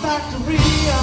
factory.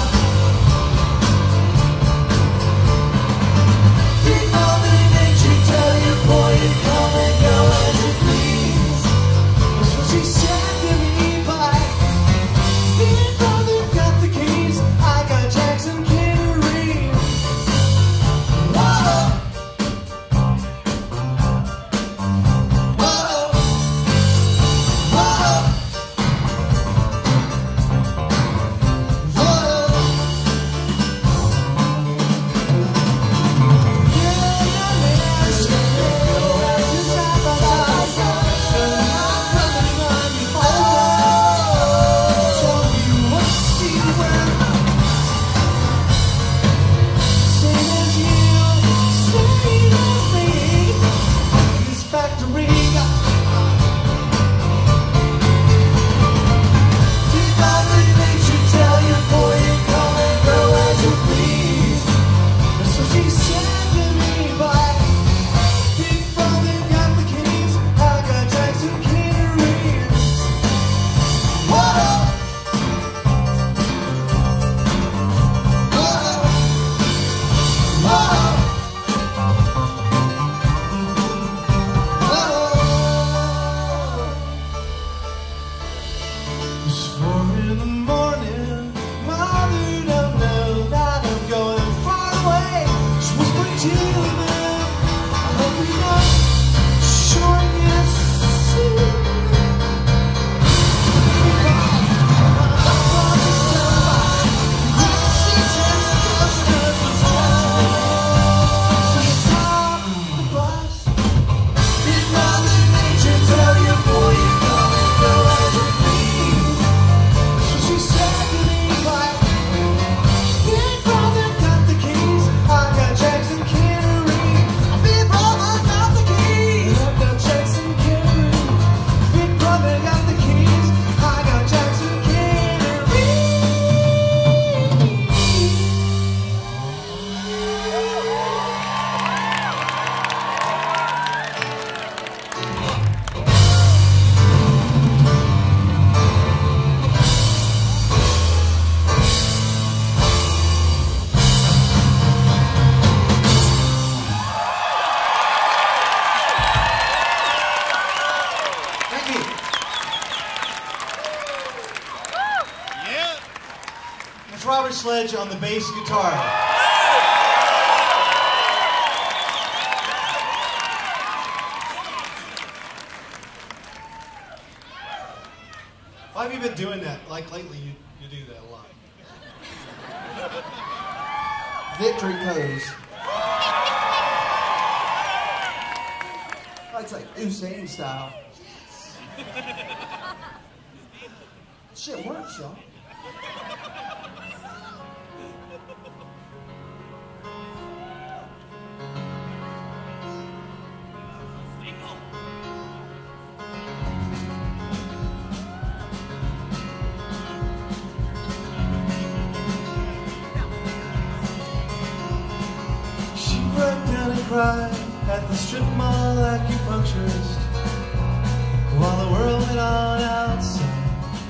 Sledge on the bass guitar. Why have you been doing that? Like lately, you do that a lot. Victory pose. It's like Usain style. Shit works, y'all. At the strip mall acupuncturist while the world went on outside.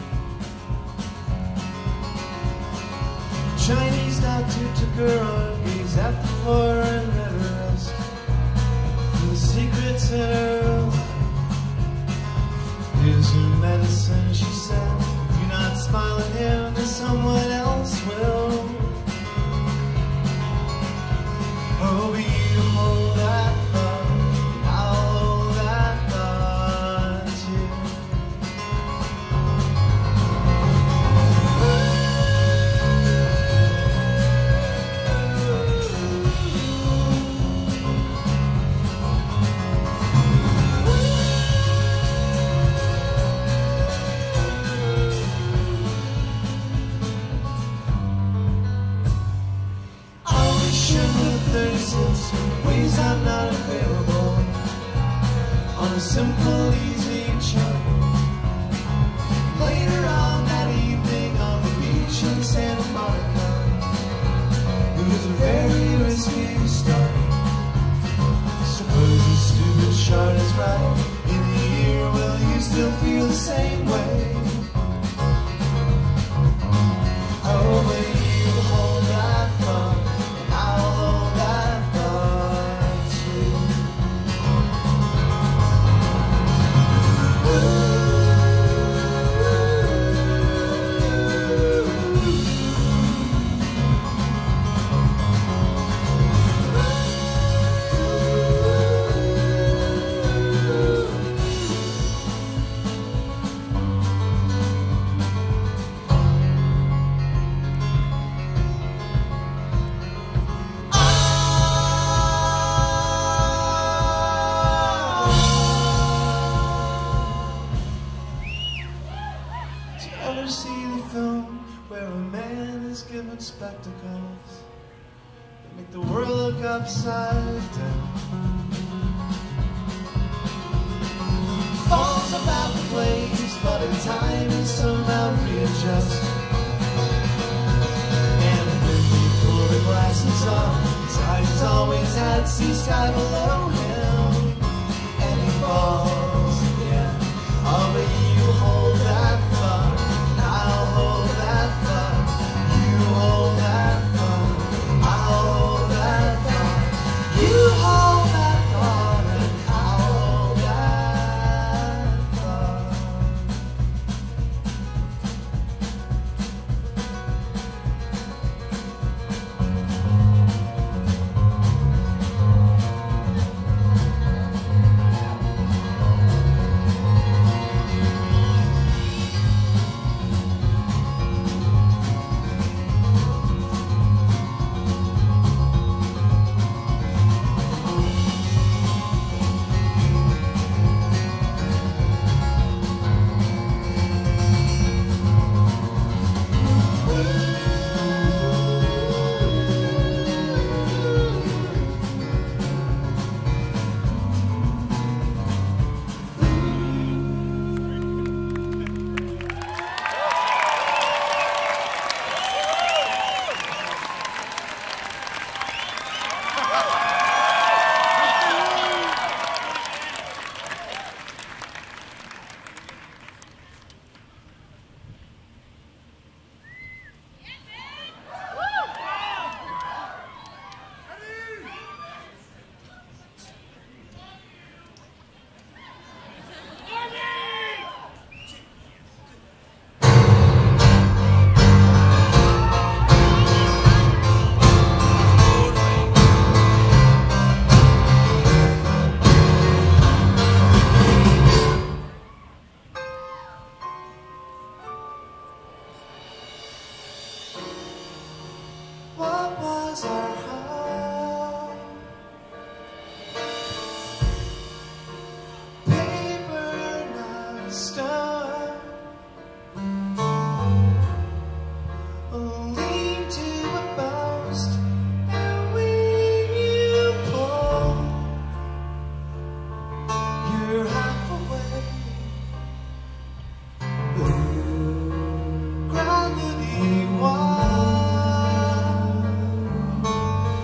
Chinese doctor took her arm, gazed at the floor and let her rest for the secrets in her life. Here's your medicine, she said. If you're not smiling here, then someone else will. Oh, but you hold that thought, and I'll hold that thought too. Ways I'm not available on a simple, easy chart. Later on that evening on the beach in Santa Monica, it was a very risky start. Suppose the stupid chart is right. In a year, will you still feel the same way? rose-colored spectacles that make the world look upside down. Falls about the place, but in time and somehow readjust. And when we pull the glasses off, his eyes always had sea sky below him, and he falls again. Oh, but you hold that thought, I'll hold that thought. You hold that thought, I'll hold that thought. You hold that thought, and I'll hold that thought. What was our home? Paper, not stone. Lean to a post, and when you pull, you're half away. Gravity wise.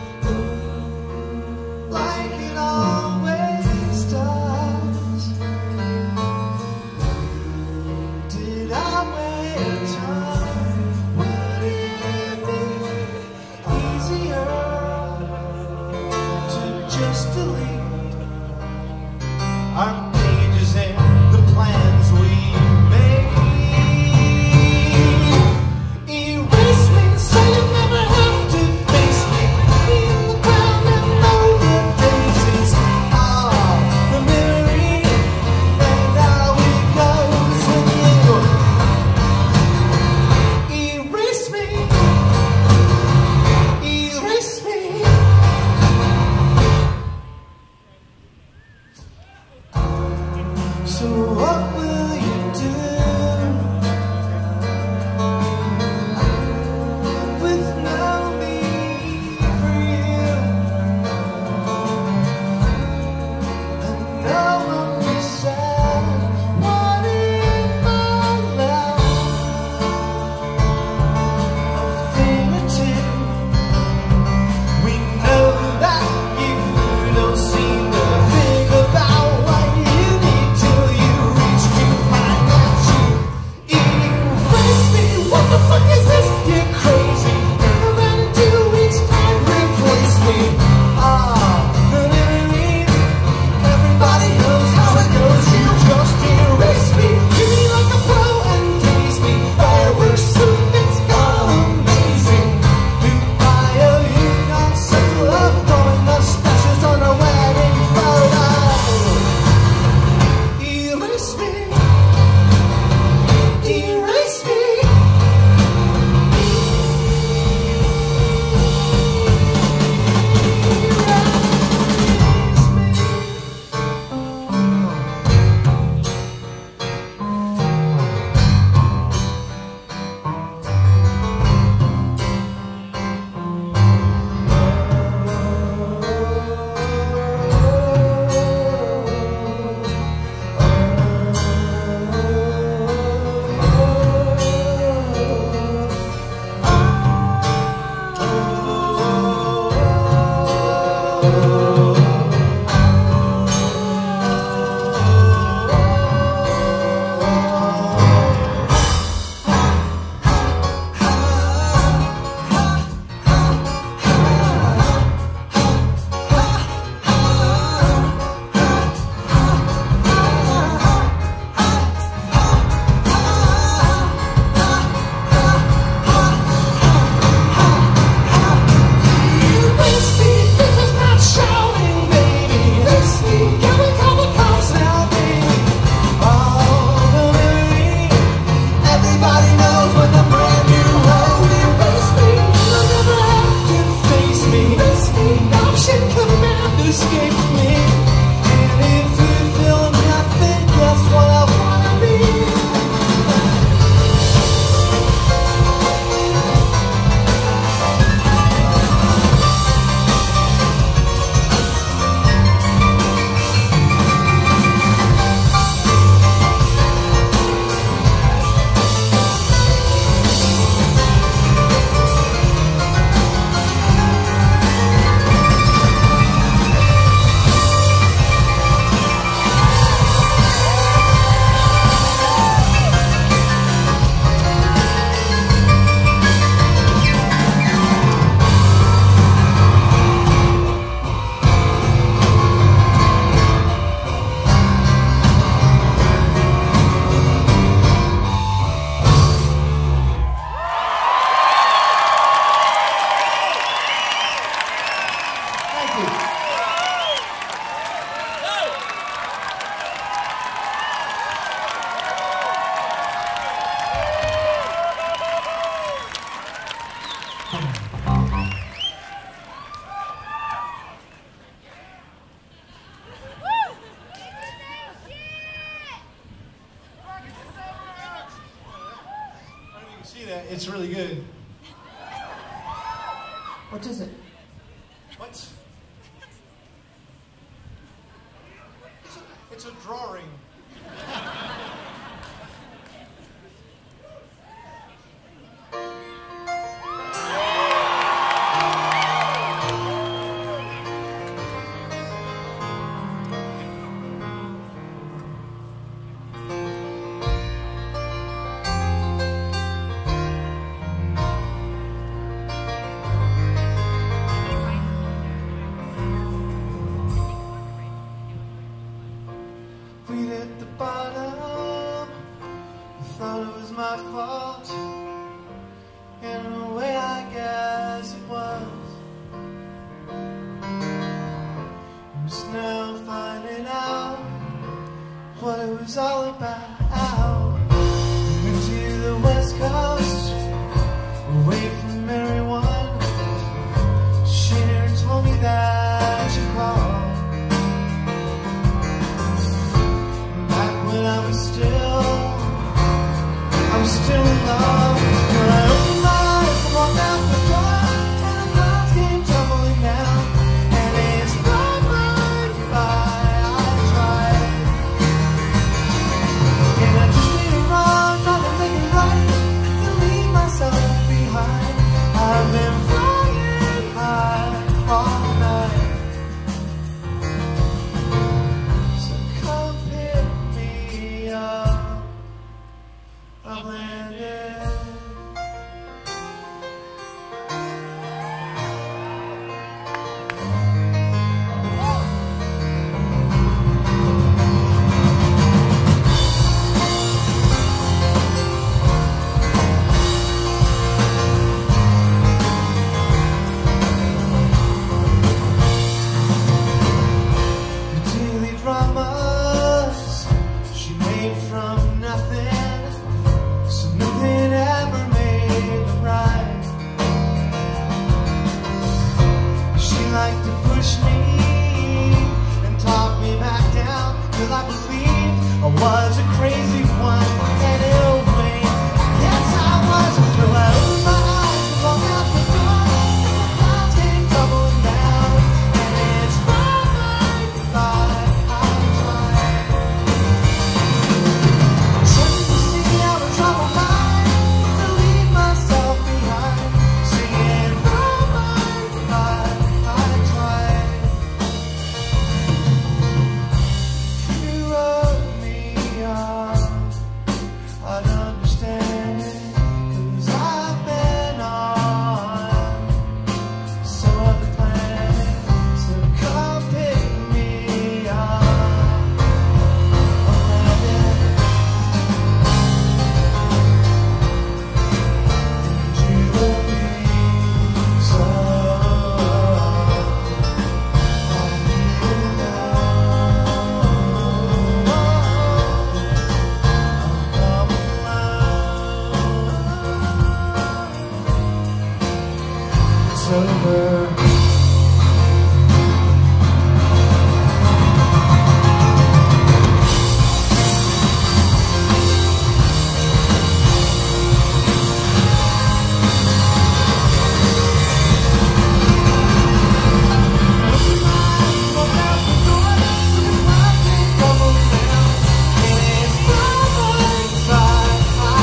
It's really good. What is it? What? It's a drawing.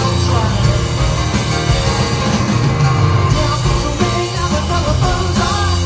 Telephones on.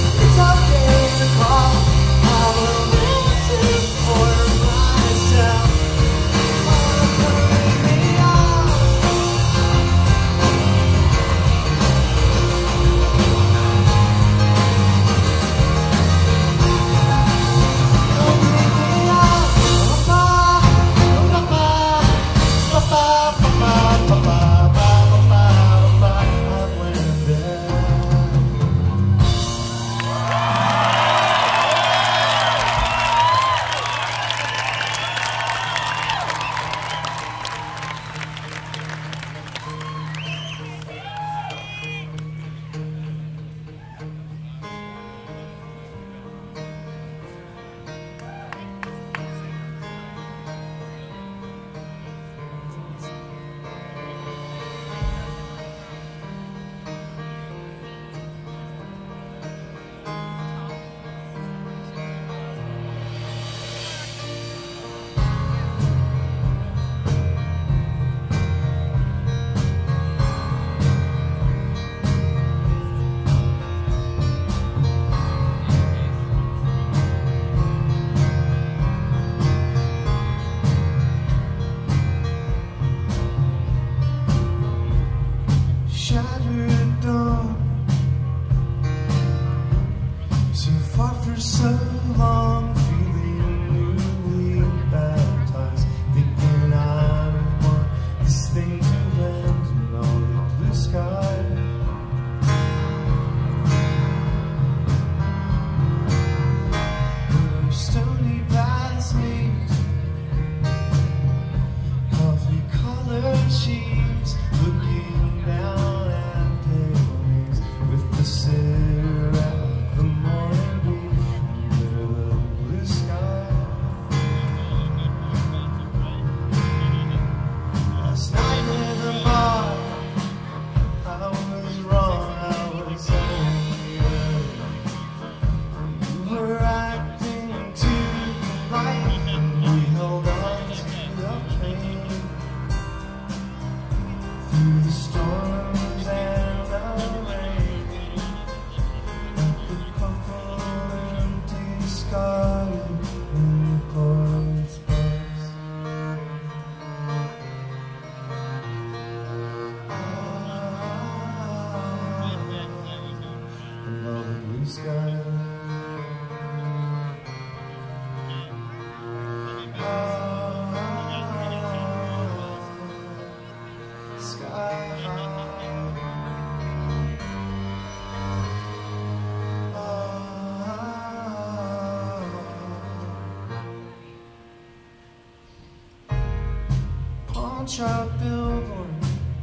pawn shop billboard.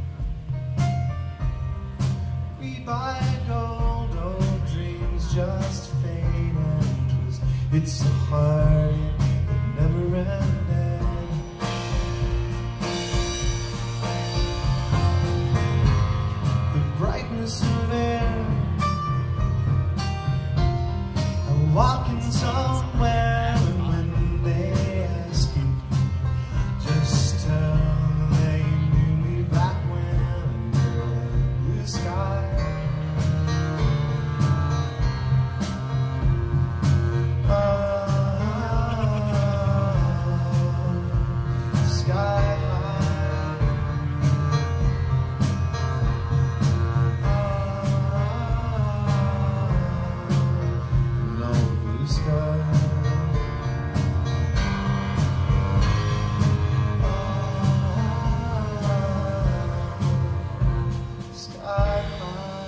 We buy gold, old dreams just fade, and it's so hard, it never ended. The brightness of air, I'm walking somewhere, and when they ask you, just tell them they knew me back when under the blue sky. Sky high. No blue sky. Sky high.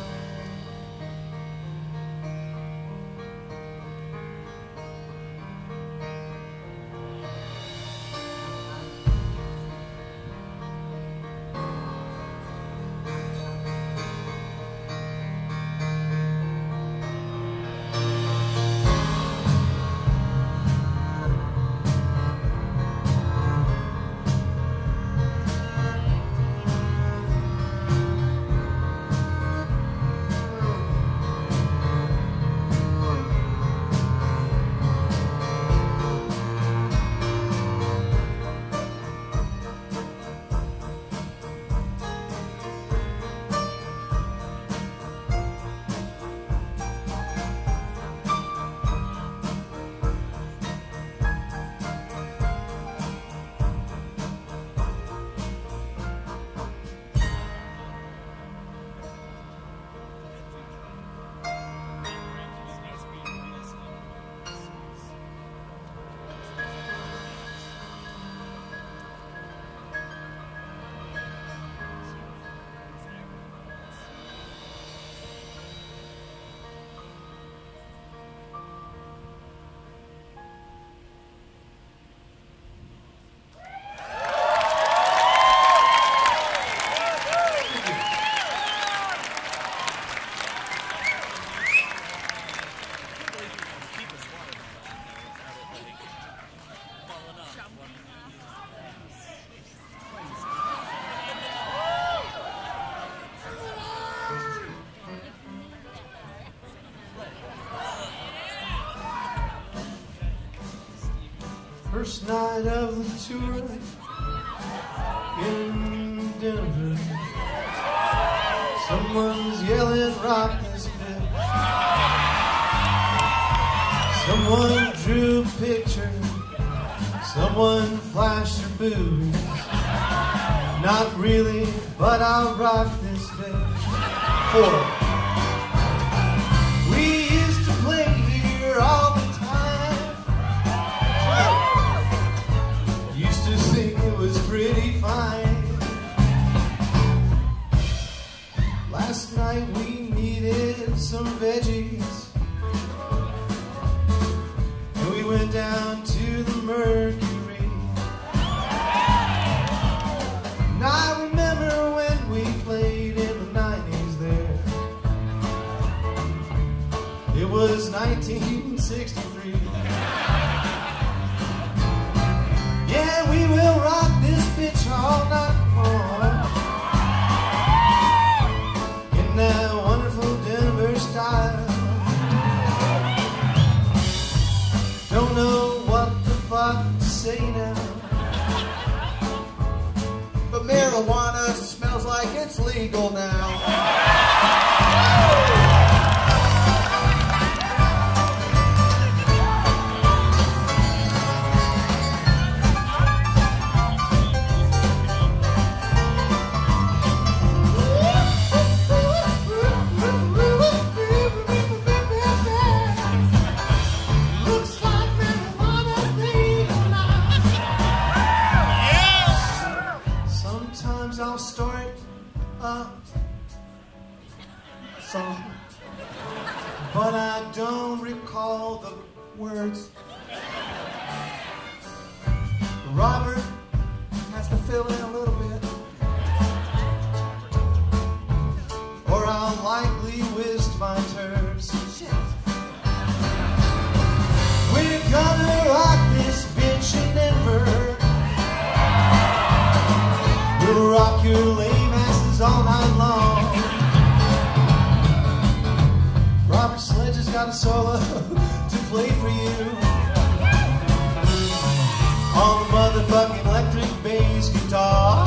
First night of the tour in Denver, someone's yelling, rock this bitch. Someone drew a picture, someone flashed her boobs. Not really, but I'll rock this bitch. 4. We used to play here all the time. Used to think it was pretty fine. Last night we needed some veggies, and we went down to the Mercury. And I remember when we played in the 90s there. It was 1963. Yeah, we will rock this bitch all night long in that wonderful Denver style. Don't know what the fuck to say now, but marijuana smells like it's legal now. I'll start a song, but I don't recall the words. Robert has to fill in a little bit. lightly whisked my turds. Shit. We're gonna rock this bitch in Denver. We'll rock your lame asses all night long. Robert Sledge has got a solo to play for you on the motherfucking electric bass guitar.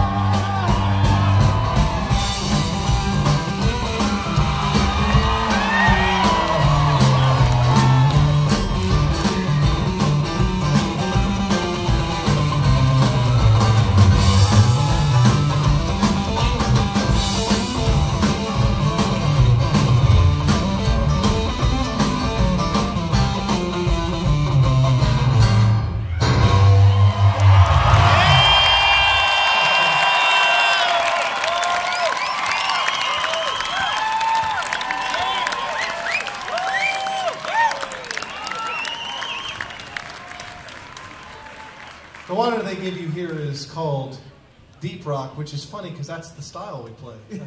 The water they give you here is called deep rock, which is funny because that's the style we play. We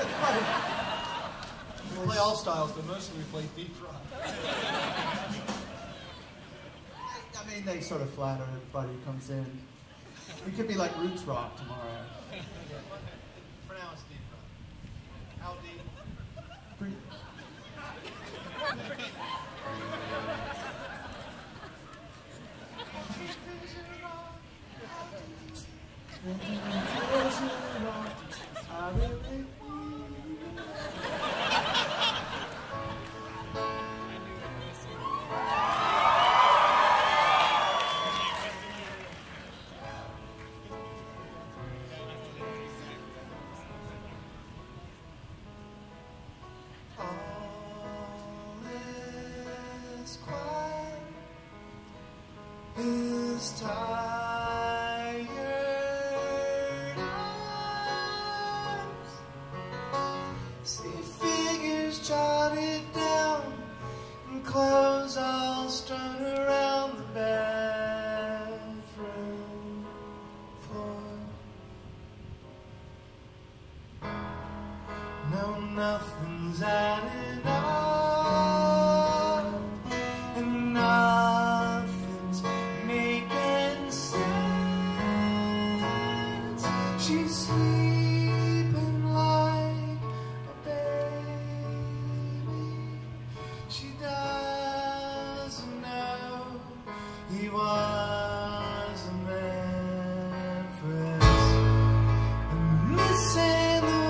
play all styles, but mostly we play deep rock. I mean, they sort of flatter everybody who comes in. We could be like roots rock tomorrow. For now, it's deep rock. How deep? Pretty. Nothing's adding up, and nothing's making sense. She's sleeping like a baby. She doesn't know he wasn't meant for us. And missing the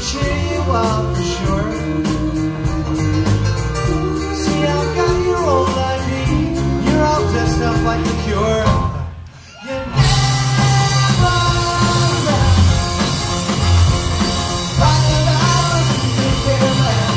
cheer you up for sure. See, I've got your old ID. You're all dressed up like the Cure. You never left. Right about the care.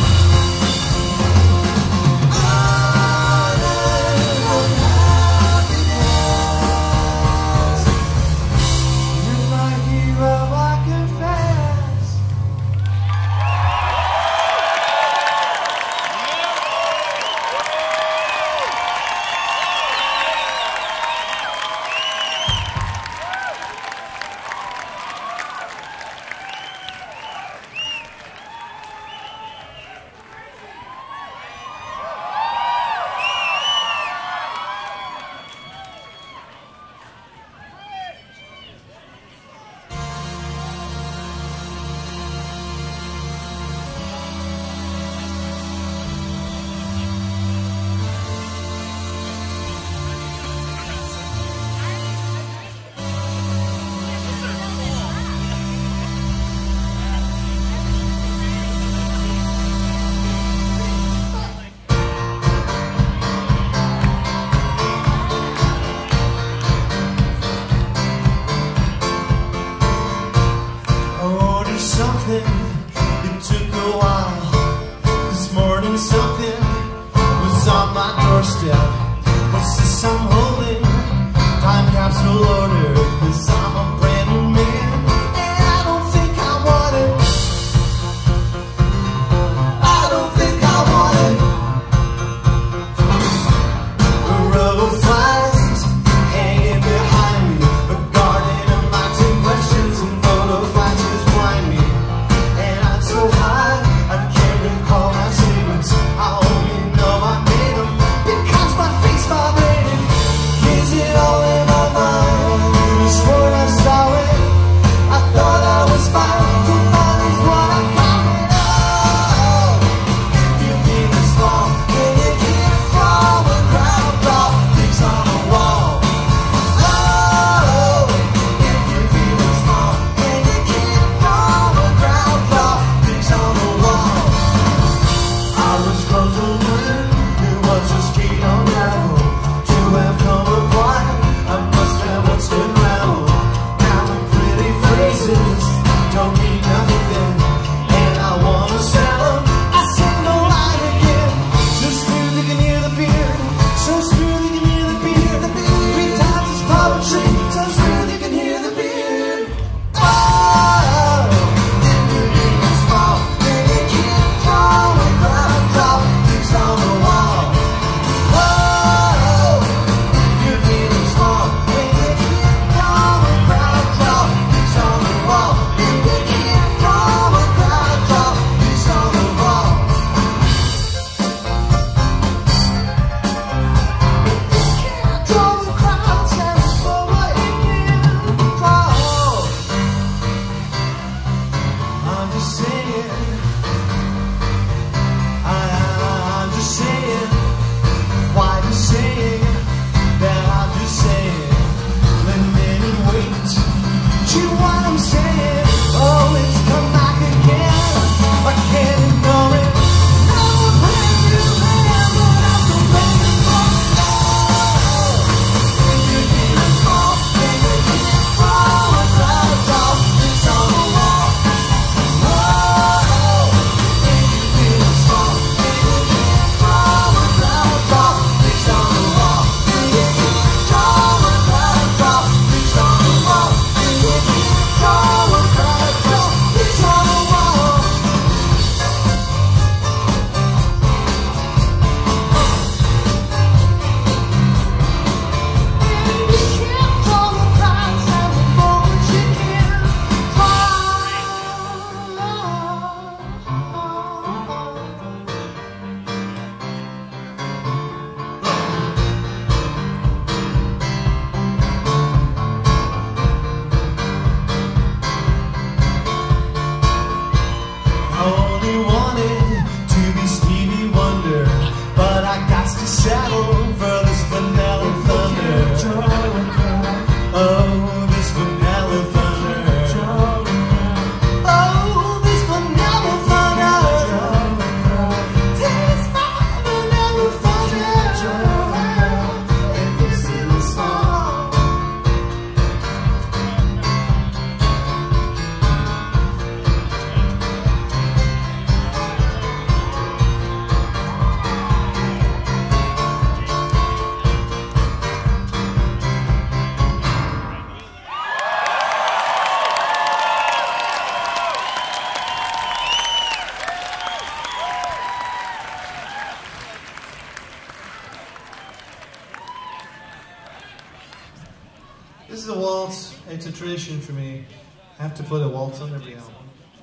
This is a waltz. It's a tradition for me. I have to put a waltz on every album.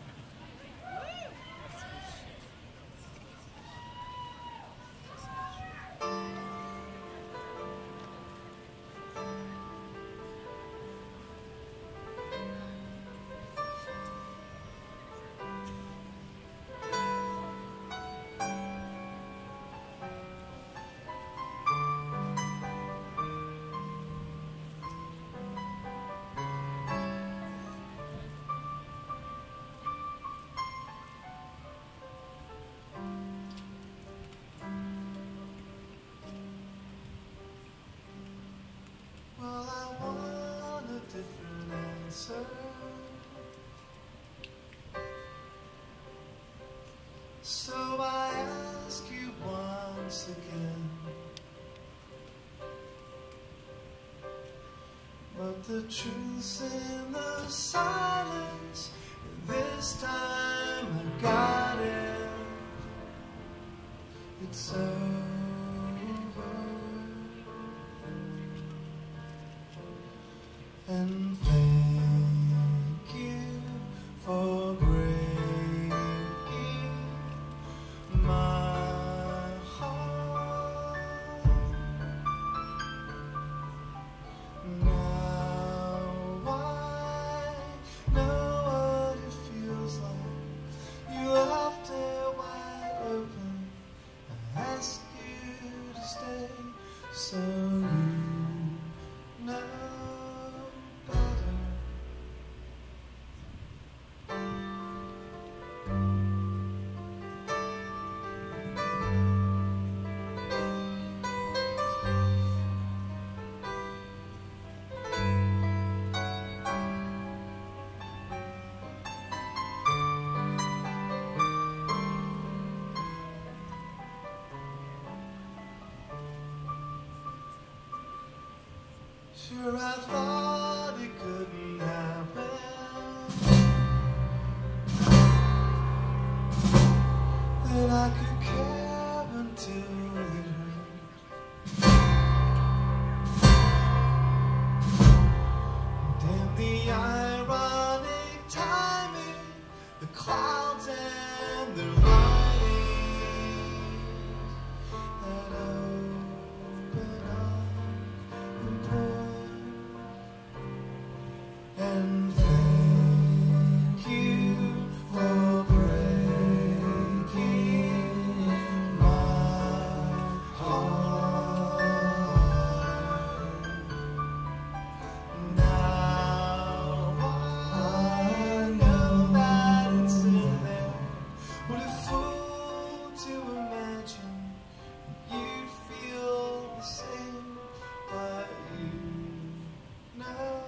So I ask you once again, but the truth's in the silence, and this time I got it. It's over. And thank you for breaking my heart. Now I know what it feels like. You left it wide open. I ask you to stay so you know. Sure, I thought it couldn't happen, that I could care until it hurt. Damn the ironic timing, the clouds and their lightning that open up and pour. And thank you for breaking my heart. Now I know that it's in there. What a fool to imagine you'd feel the same, but you know.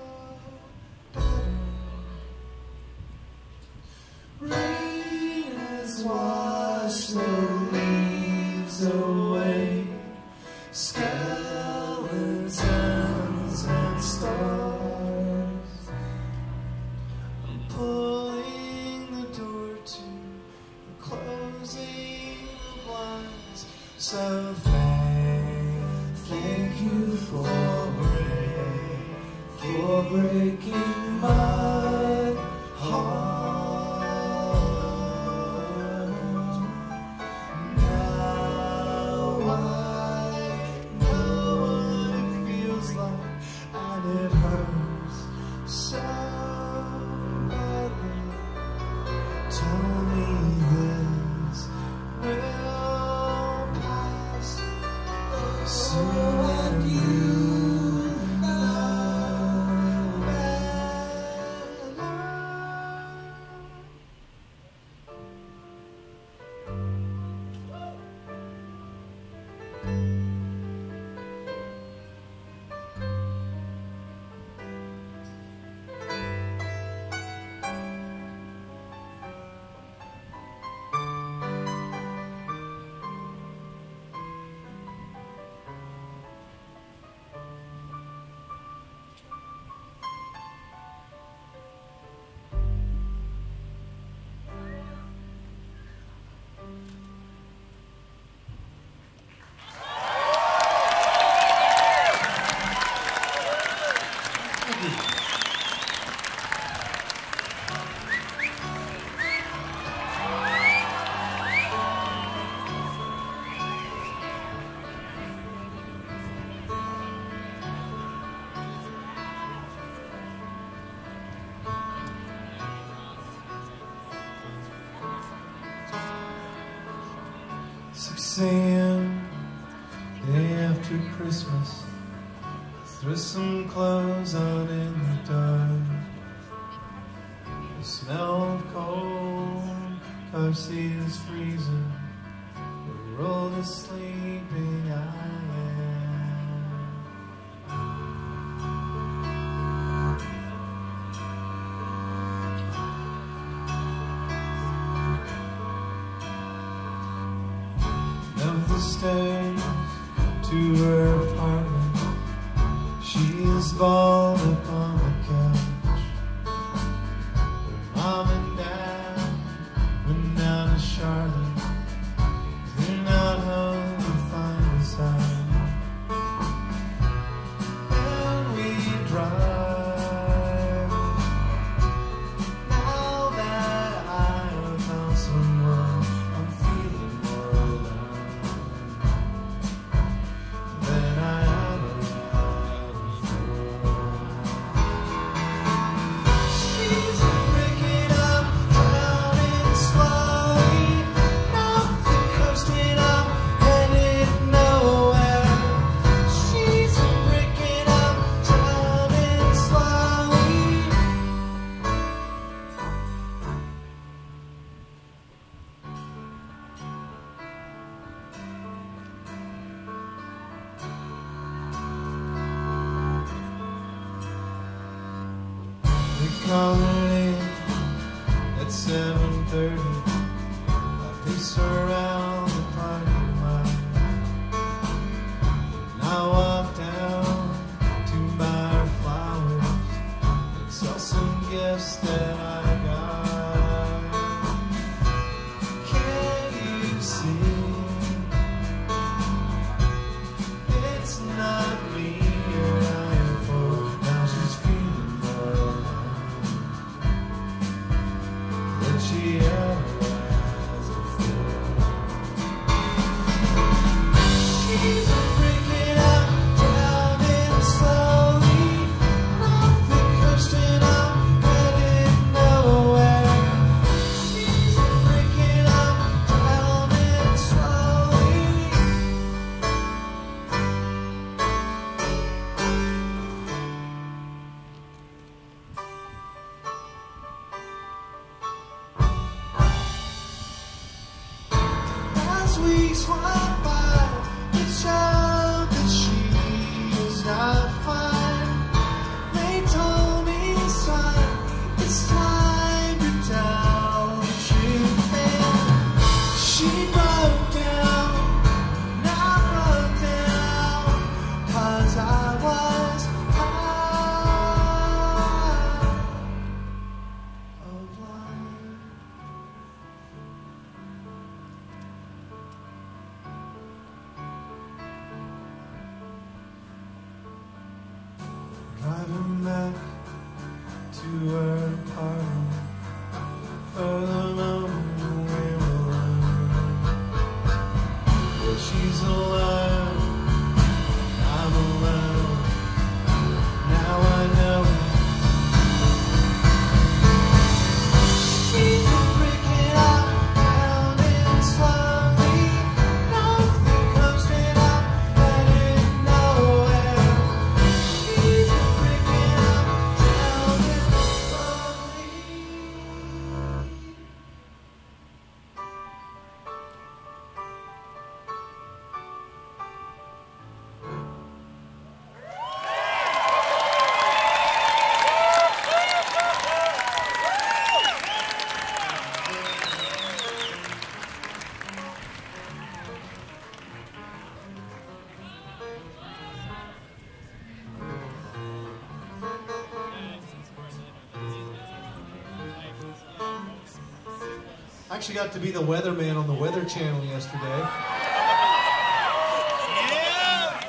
Rain has washed the leaves away, skeletons and stars. I'm pulling the door to, closing the blinds. So thank you for breaking my heart. So when you know saying day after Christmas, throw some clothes on in the dark. The smell of coal, car seat is freezing, the world is sleeping, I stairs to her apartment. She is balled up on the couch. Her mom and dad went down to Charlotte. They're not home to find us out. And we drive. Now that I have found someone, I'm feeling more alive. Calling at 7:30, I pace around the parking lot, and I walk down to buy her flowers and sell some gifts that I got. Can you see? It's not me you're dying for. Now she's feeling more alive. She ever has before. She's breaking up, drowning slowly, off the coast and I'm headed nowhere. She's breaking up, drowning slowly. We swap by the child that she is not fine. They told me, son, it's time to tell the truth. And she broke down, and I broke down, 'cause I was out of line. Driving back to her apartment, for the moment we're alone. But she's alive, I'm alone. Now I know it. She's breaking up, drowning slowly, off the coast and I'm headed nowhere. I actually got to be the weatherman on the Weather Channel yesterday. Yeah!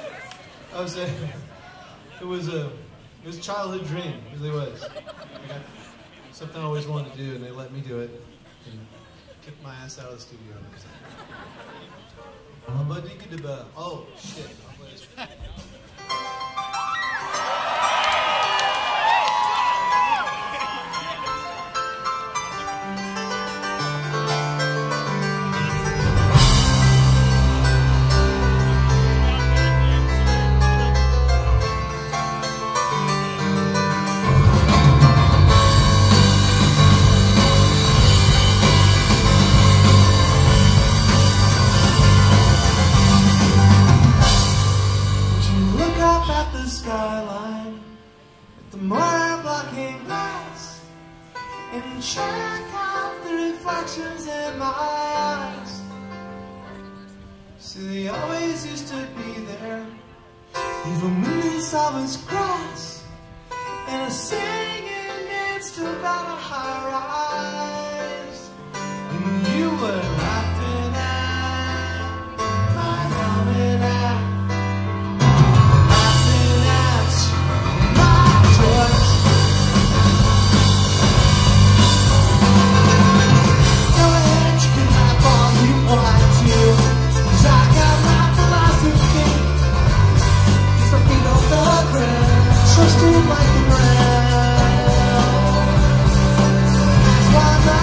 It was a childhood dream. It really was. Something I always wanted to do, and they let me do it. And kicked my ass out of the studio. Oh, shit. skyline with the mirror blocking glass, and check out the reflections in my eyes. See, they always used to be there, even when there's always grass, and a singing danced about a high rise. And you were laughing at my almanac, laughing at my torch. Go ahead, you can laugh all you want to, 'cause I got my philosophy. Keeps my feet off the ground, trusting like the ground. That's why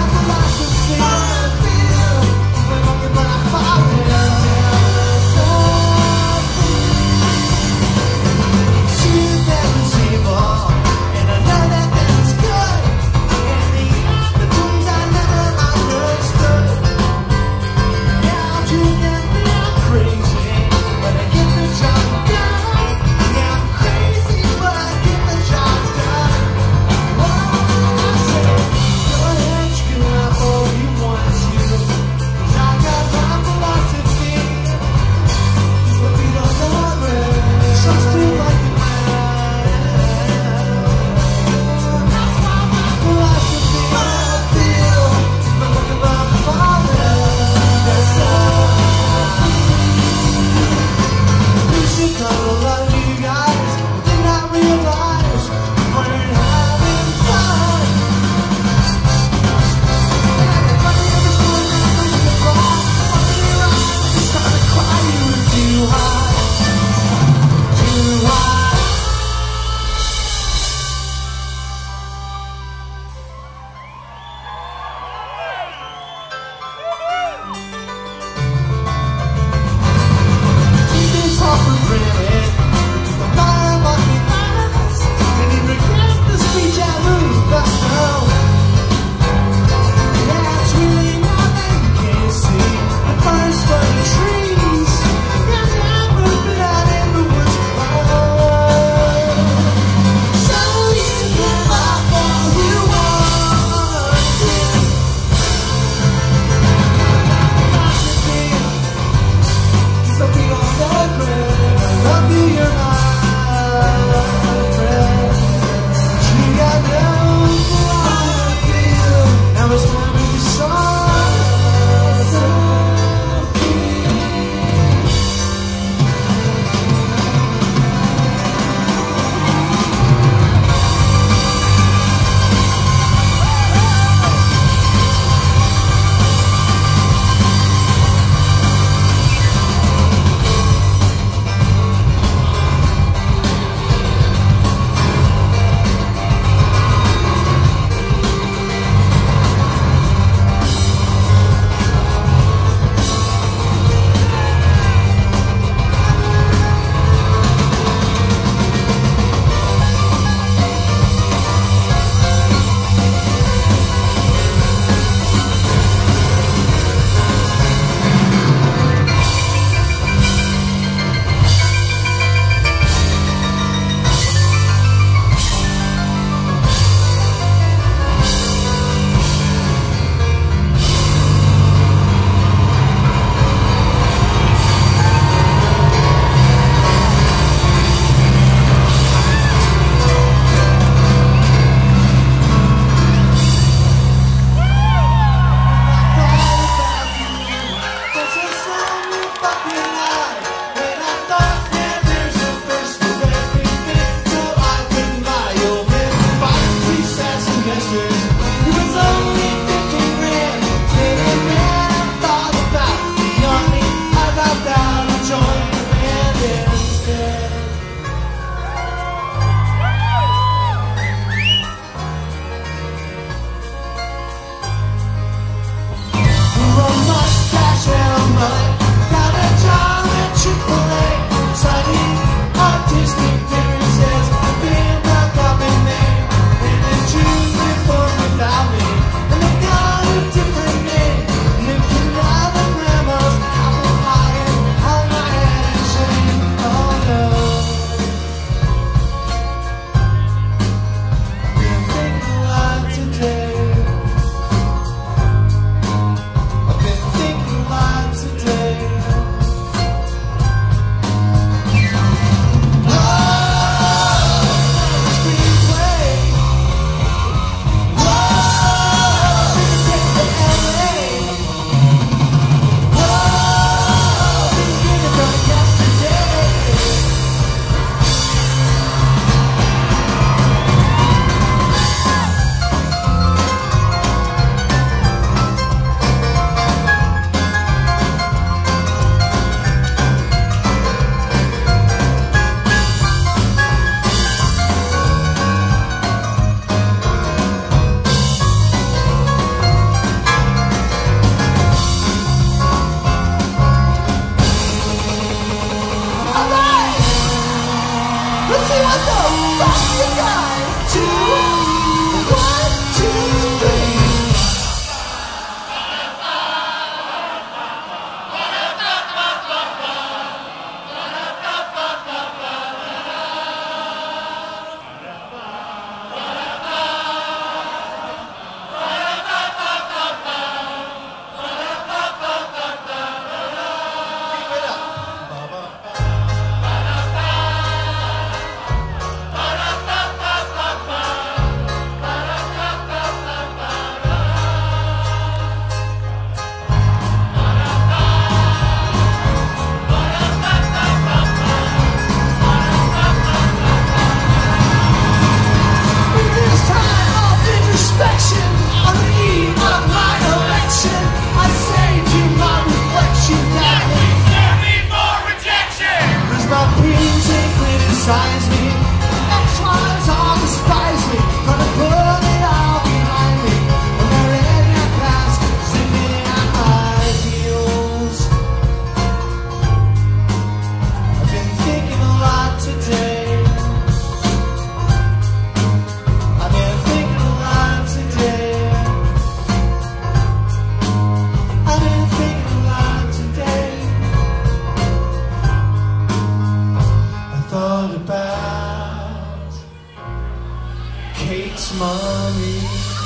mommy.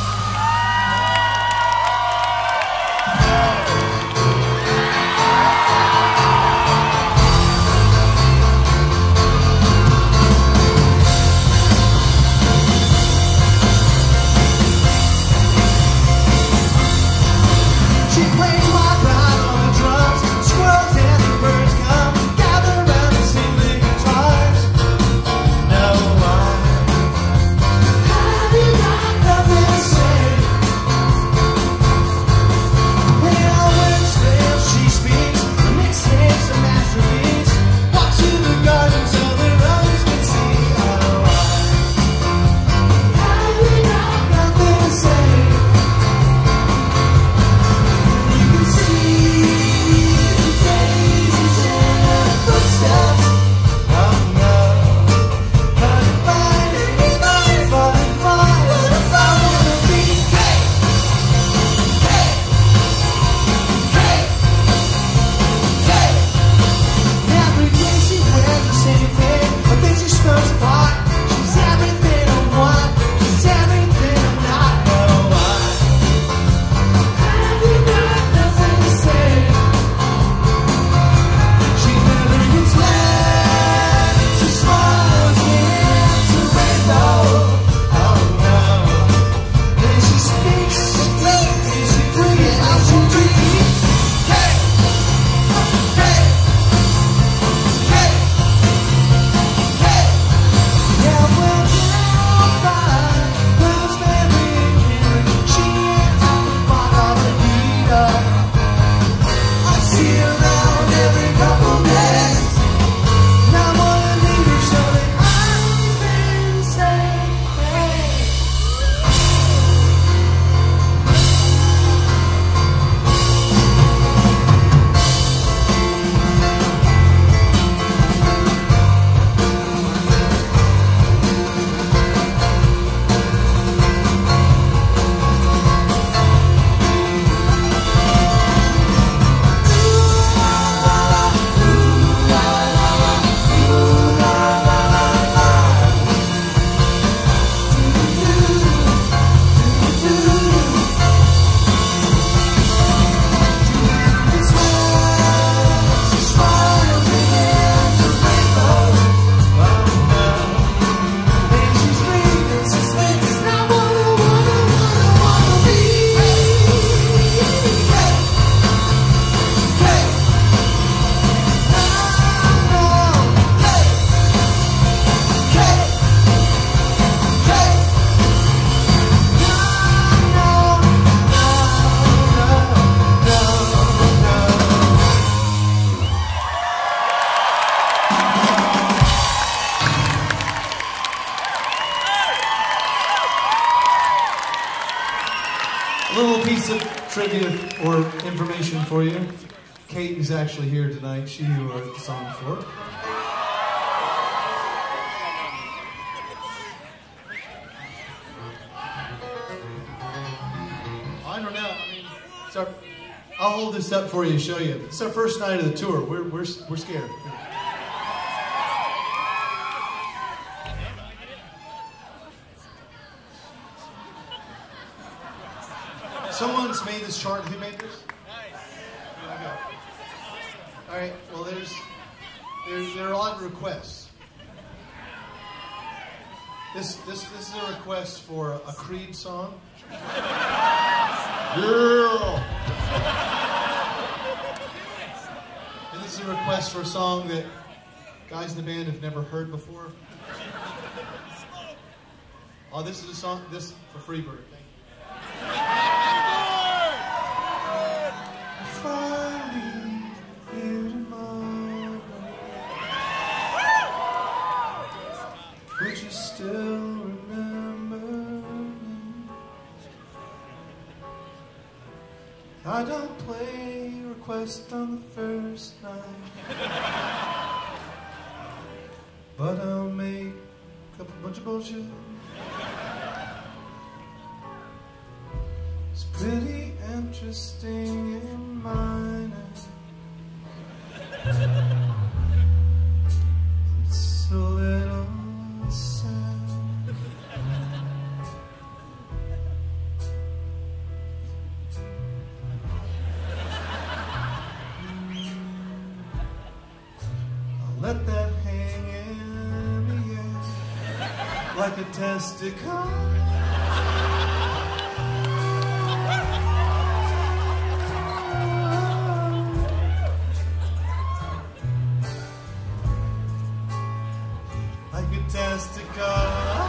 Trivia or information for you. Kate is actually here tonight. She wrote the song for it. I don't know. I mean, I'll hold this up for you and show you. It's our first night of the tour. We're scared. Someone's made this chart. Who made this? All right. Well, there are a lot of requests. This is a request for a Creed song. Yeah. And this is a request for a song that guys in the band have never heard before. Oh, this is a song. This for Freebird. Would you still remember me? I don't play request on the first night, but I'll make a bunch of bullshit. It's pretty interesting in mine. It's a little sad. like a testicle. Like a testicle.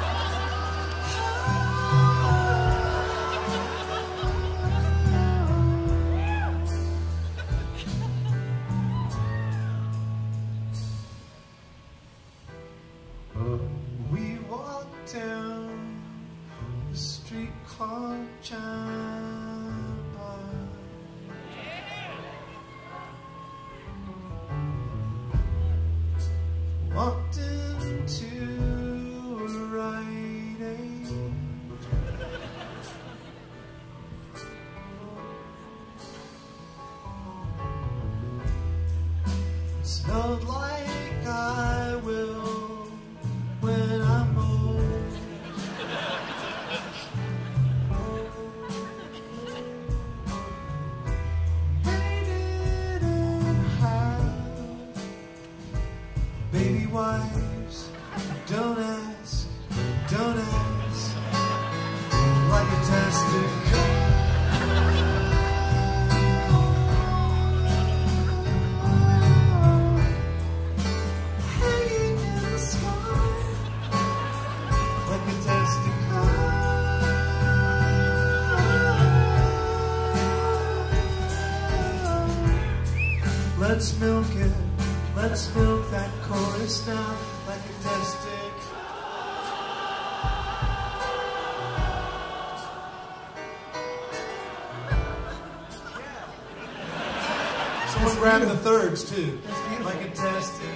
We walked down the street called Chamba. Walked into a Rite Aid. It smelled like I will when I'm old. They didn't have baby wives. Don't ask, don't ask. Like a testicle. Hanging in the sky. Like a testicle. Let's milk it. Let's milk that chorus now. Like a testicle. Someone grab the thirds too. Like a testicle.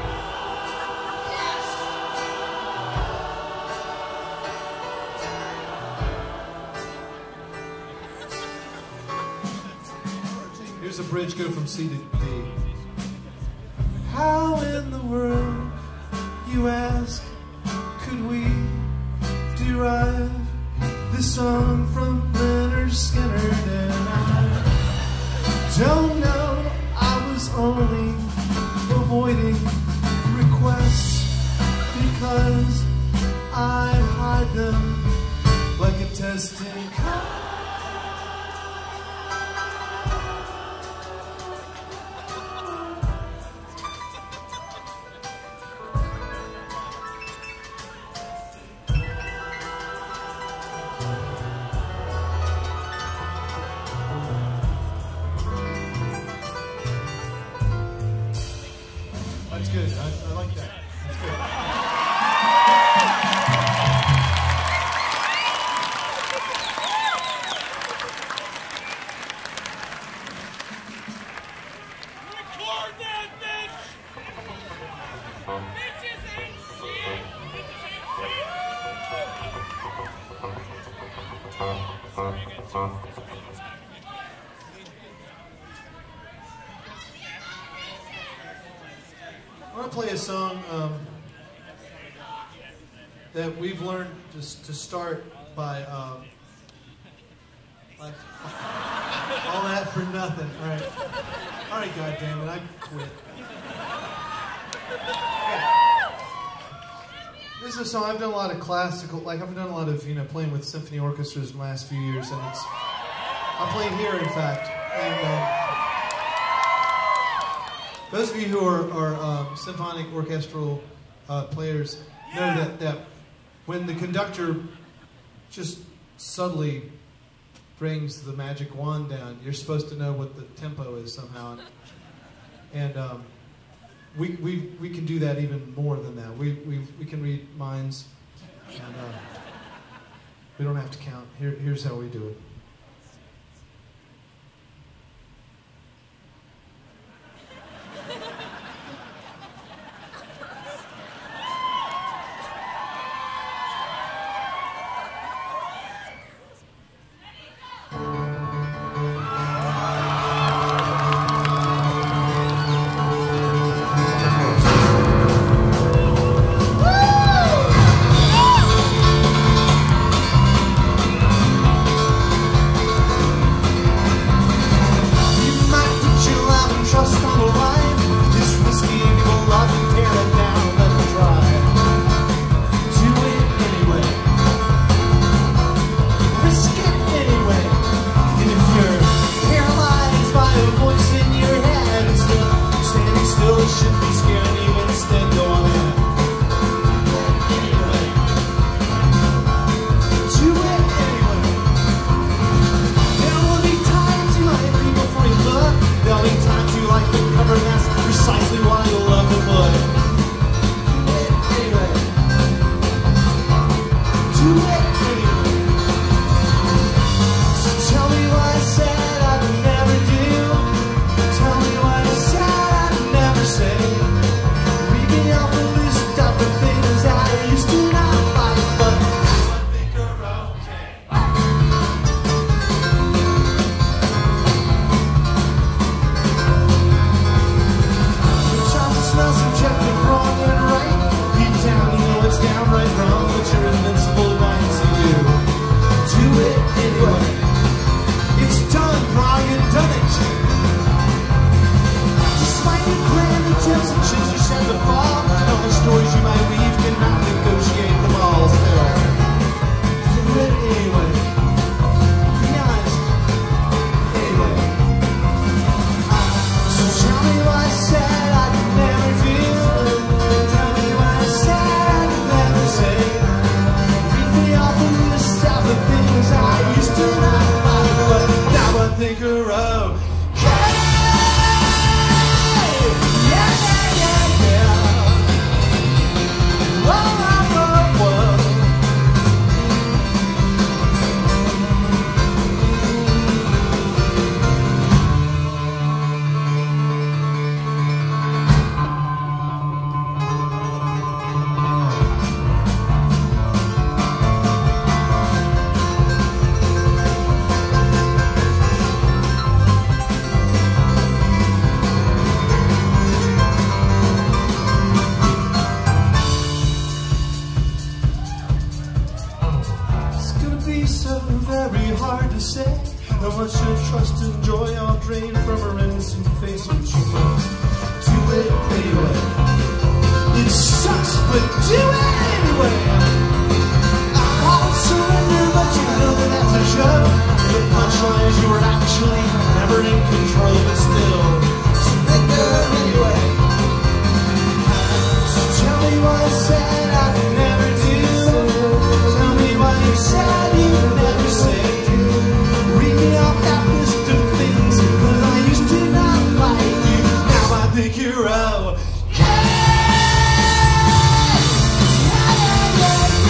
Here's a bridge, go from C to D. How in the world, you ask, could we derive this song from Leonard Skinner? And I don't know, I was only avoiding requests because I hide them like a testicle. That's good. I like that. That's good. Record that, bitch! Bitches ain't shit! I want to play a song that we've learned just to start by like all that for nothing. All right, goddammit, I quit. Okay. This is a song I've done a lot of classical, like I've done a lot of playing with symphony orchestras in the last few years, and I'm playing here in fact. And those of you who are symphonic orchestral players know that when the conductor just subtly brings the magic wand down, you're supposed to know what the tempo is somehow. And we can do that even more than that. We can read minds, and we don't have to count. Here's how we do it. crown, but you're invincible back to you. Do it anyway. It's done, Brian, done it. Despite your grand attempts and chips you send to fall, all the stories you might weave cannot negotiate them all still. Do it anyway. Be honest. Anyway. So tell me what I said I could never do. Tell me what I said I could never say. Read me off a list of the things I used to not like, but now I think are okay. How much of trust and joy I'll drain from her innocent face when she must do it anyway. It sucks, but do it anyway. I won't surrender, but you know that that's a joke. The punchline is you were actually never in control, but still surrender anyway. So tell me what I said I could never do. Tell me what you said you would never say. Read me off that list of things that I used to not like you. Now I think you're okay.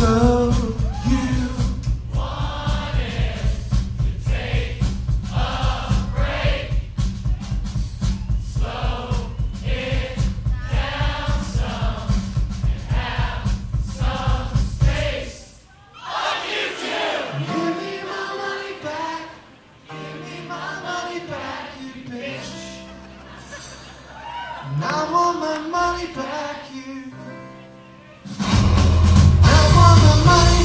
So you Wanted to take a break, slow it down some, and have some space. Fuck you too! give me my money back. Give me my money back, you bitch. And I want my money back, you. I want my money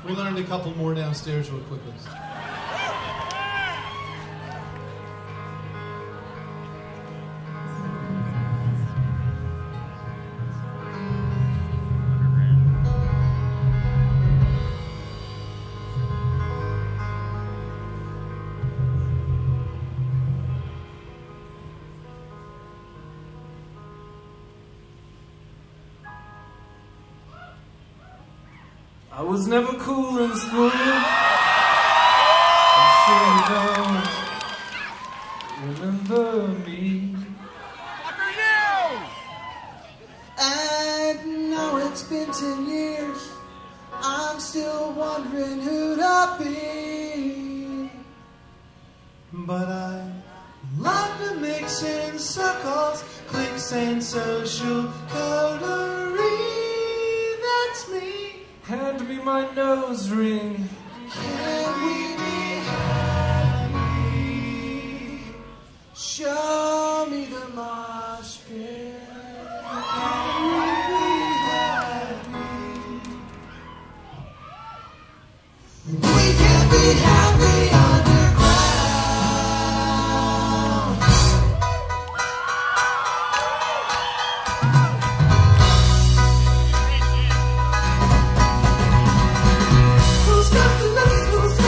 We learned a couple more downstairs real quickly. I was never cool in school, so you don't remember me. And now it's been 10 years, I'm still wondering who'd I be. But I love to mix in circles, clicks and social coterie. That's me. Hand me my nose ring. Can we be happy? Show me the mosh pit. Can we be happy? We can be happy underground. Who's got the list? Who's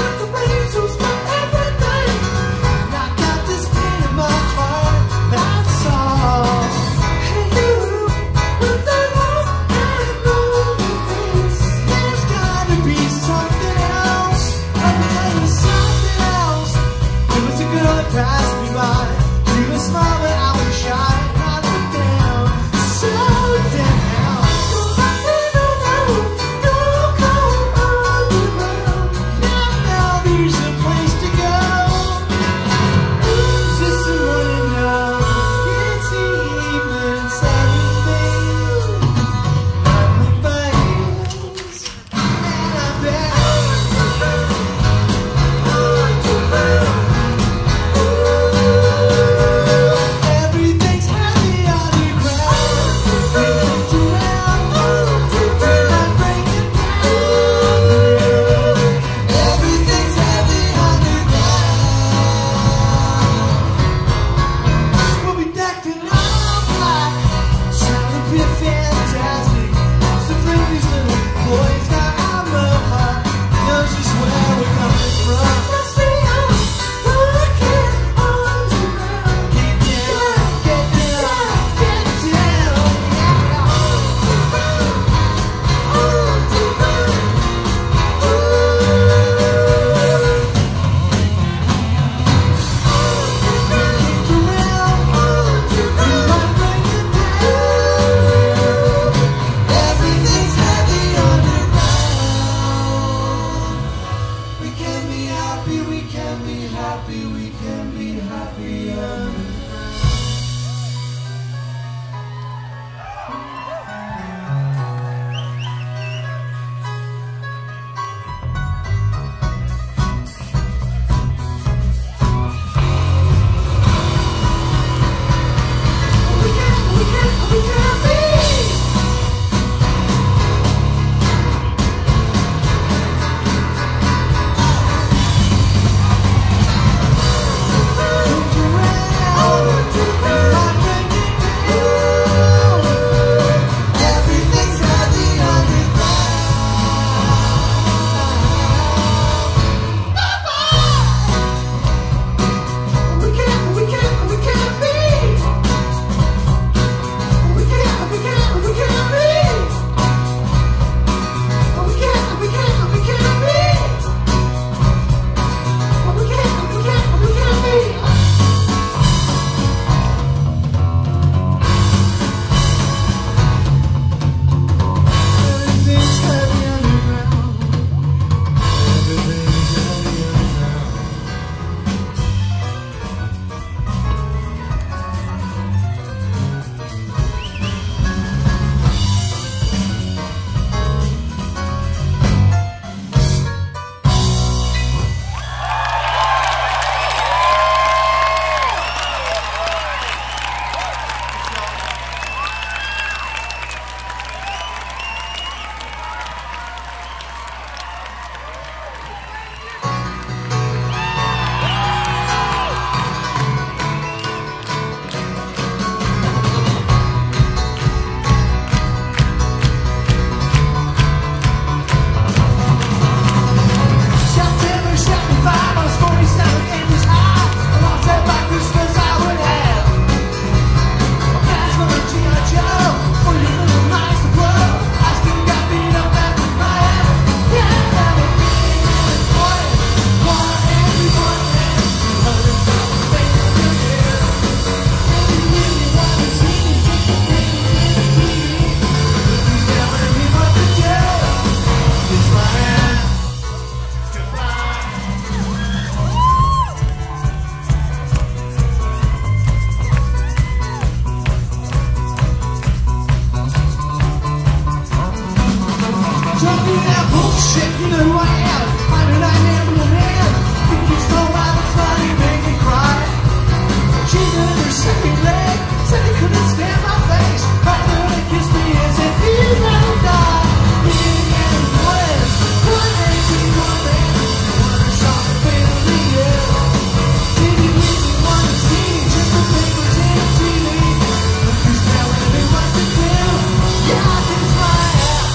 know who I am. I'm an ideal man. Think you stole my money, make me cry. Cheated in her second leg, said he couldn't stand my face. I know to kiss me as if he never died. Being in the woods, one day to your man. One shot the pain of the air. Did you really want to see just the papers in the TV? Who's telling me what to do? Yeah, it's my ass.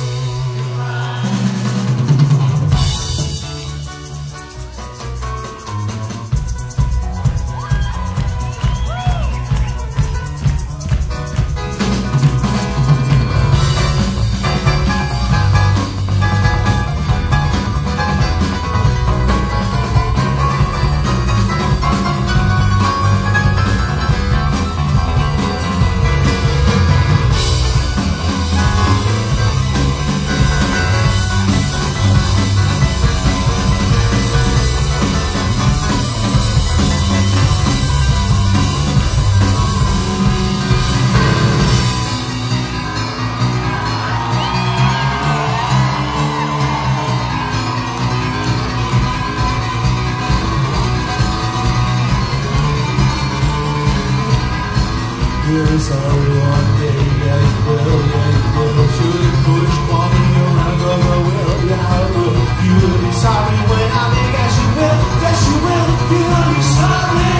Here's how one day, yeah, you will, should it push, walking around of a will, yeah, I will. You'll be sorry when I think yes you will, you'll be sorry.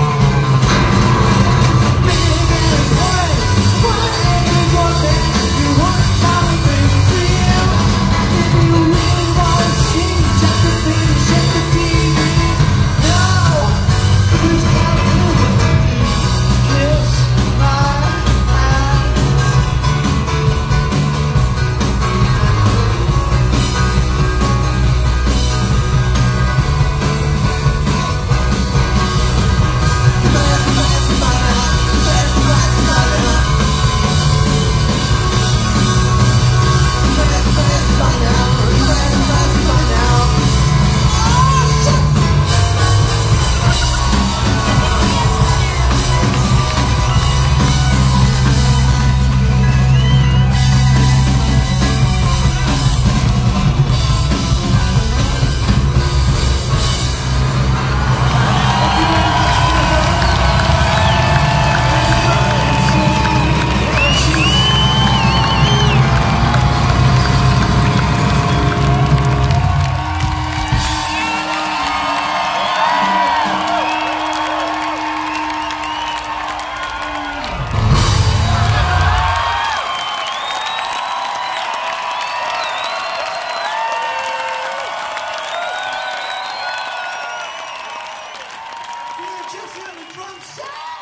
Big and bright, what ain't your thing? You want to tell me things real. If you really want to see, just the thing, shake the TV. No, who's telling you what to do? Kiss my eyes. Yeah, just hear the drum sound.